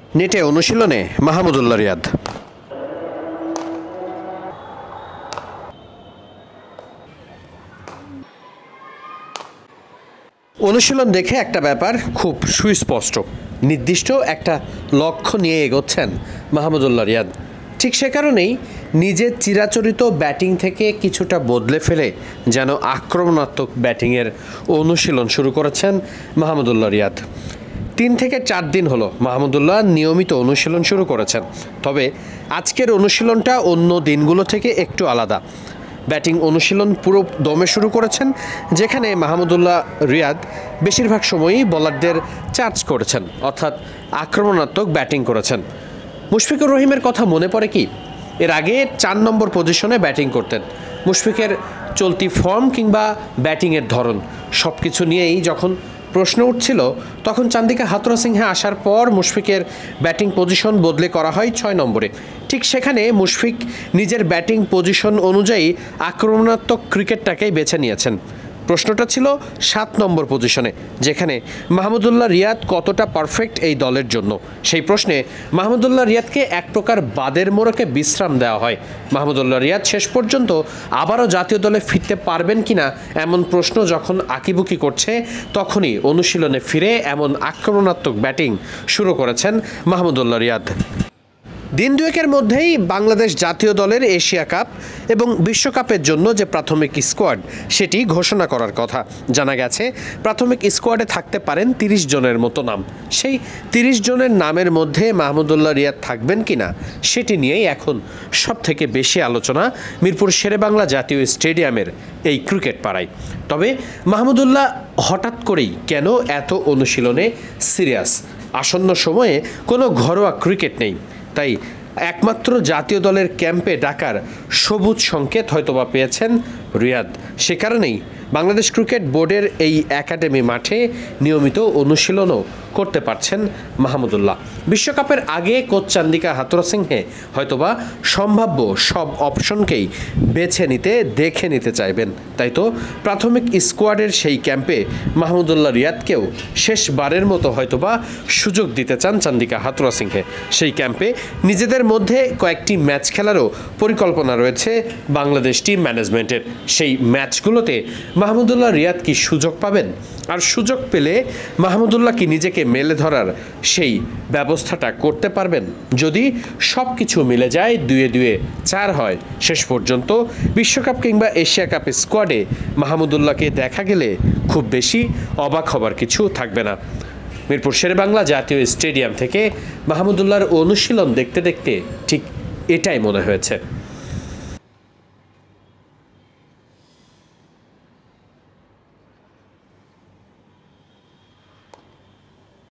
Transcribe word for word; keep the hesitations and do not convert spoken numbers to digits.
নেটে অনুশীলনে মাহমুদুল্লাহ রিয়াদ। অনুশীলন দেখে একটা ব্যাপার খুব সুস্পষ্ট, নির্দিষ্ট একটা লক্ষ্য নিয়ে এগোচ্ছেন মাহমুদুল্লাহ রিয়াদ। ঠিক সে কারণেই নিজের চিরাচরিত ব্যাটিং থেকে কিছুটা বদলে ফেলে যেন আক্রমণাত্মক ব্যাটিংয়ের অনুশীলন শুরু করেছেন মাহমুদুল্লাহ রিয়াদ। তিন থেকে চার দিন হলো মাহমুদুল্লাহ নিয়মিত অনুশীলন শুরু করেছেন, তবে আজকের অনুশীলনটা অন্য দিনগুলো থেকে একটু আলাদা। ব্যাটিং অনুশীলন পুরো দমে শুরু করেছেন, যেখানে মাহমুদুল্লাহ রিয়াদ বেশিরভাগ সময়ই বোলারদের চার্জ করেছেন, অর্থাৎ আক্রমণাত্মক ব্যাটিং করেছেন। মুশফিকুর রহিমের কথা মনে পড়ে কি? এর আগে চার নম্বর পজিশনে ব্যাটিং করতেন। মুশফিকের চলতি ফর্ম কিংবা ব্যাটিংয়ের ধরন সব কিছু নিয়েই যখন প্রশ্ন উঠছিল, তখন চান্দিকা হাথুরুসিংহে আসার পর মুশফিকের ব্যাটিং পজিশন বদলে করা হয় ছয় নম্বরে। ঠিক সেখানে মুশফিক নিজের ব্যাটিং পজিশন অনুযায়ী আক্রমণাত্মক ক্রিকেটটাকেই বেছে নিয়েছেন। প্রশ্নটা ছিল সাত নম্বর পজিশনে, যেখানে মাহমুদুল্লাহ রিয়াদ কতটা পারফেক্ট এই দলের জন্য। সেই প্রশ্নে মাহমুদুল্লাহ রিয়াদকে এক প্রকার বাদের মোড়কে বিশ্রাম দেওয়া হয়। মাহমুদুল্লাহ রিয়াদ শেষ পর্যন্ত আবারও জাতীয় দলে ফিরতে পারবেন কিনা এমন প্রশ্ন যখন আঁকিবুকি করছে, তখনই অনুশীলনে ফিরে এমন আক্রমণাত্মক ব্যাটিং শুরু করেছেন মাহমুদুল্লাহ রিয়াদ। দিন দুয়েকের মধ্যেই বাংলাদেশ জাতীয় দলের এশিয়া কাপ এবং বিশ্বকাপের জন্য যে প্রাথমিক স্কোয়াড সেটি ঘোষণা করার কথা। জানা গেছে প্রাথমিক স্কোয়াডে থাকতে পারেন তিরিশ জনের মতো নাম। সেই তিরিশ জনের নামের মধ্যে মাহমুদুল্লাহ রিয়াদ থাকবেন কিনা সেটি নিয়েই এখন সব থেকে বেশি আলোচনা মিরপুর শেরেবাংলা জাতীয় স্টেডিয়ামের এই ক্রিকেট পাড়ায়। তবে মাহমুদুল্লাহ হঠাৎ করেই কেন এত অনুশীলনে সিরিয়াস? আসন্ন সময়ে কোনো ঘরোয়া ক্রিকেট নেই, তাই একমাত্র জাতীয় দলের ক্যাম্পে ডাকার সবুজ সংকেত হয়তোবা পেয়েছেন রিয়াদ। সে কারণেই বাংলাদেশ ক্রিকেট বোর্ডের এই একাডেমি মাঠে নিয়মিত অনুশীলনও করতে পারছেন মাহমুদুল্লাহ। বিশ্বকাপের আগে কোচ চান্দিকা হাথুরুসিংহে হয়তোবা সম্ভাব্য সব অপশনকেই বেছে নিতে দেখে নিতে চাইবেন। তাই তো প্রাথমিক স্কোয়াডের সেই ক্যাম্পে মাহমুদুল্লাহ রিয়াদকেও শেষবারের মতো হয়তোবা সুযোগ দিতে চান চান্দিকা হাথুরুসিংহে। সেই ক্যাম্পে নিজেদের মধ্যে কয়েকটি ম্যাচ খেলারও পরিকল্পনা রয়েছে বাংলাদেশ টিম ম্যানেজমেন্টের। সেই ম্যাচগুলোতে মাহমুদুল্লাহ রিয়াদ কি সুযোগ পাবেন? আর সুযোগ পেলে মাহমুদুল্লাহ কি নিজেকে মেলে ধরার সেই ব্যবস্থাটা করতে পারবেন? যদি সব কিছু মিলে যায়, দুয়ে দুয়ে চার হয়, শেষ পর্যন্ত বিশ্বকাপ কিংবা এশিয়া কাপের স্কোয়াডে মাহমুদুল্লাহকে দেখা গেলে খুব বেশি অবাক হবার কিছু থাকবে না। মিরপুর শেরেবাংলা জাতীয় স্টেডিয়াম থেকে মাহমুদুল্লাহর অনুশীলন দেখতে দেখতে ঠিক এটাই মনে হয়েছে।